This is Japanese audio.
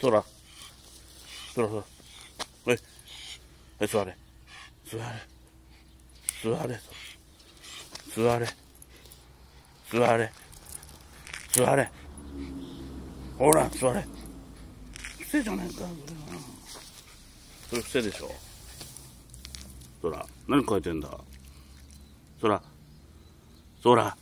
そら。そらそら。はい。はい、座れ。座れ。座れ。座れ。座れ。座れ。ほら、座れ。癖じゃねえか、それ癖でしょ。そら、何書いてんだ。そら。そら。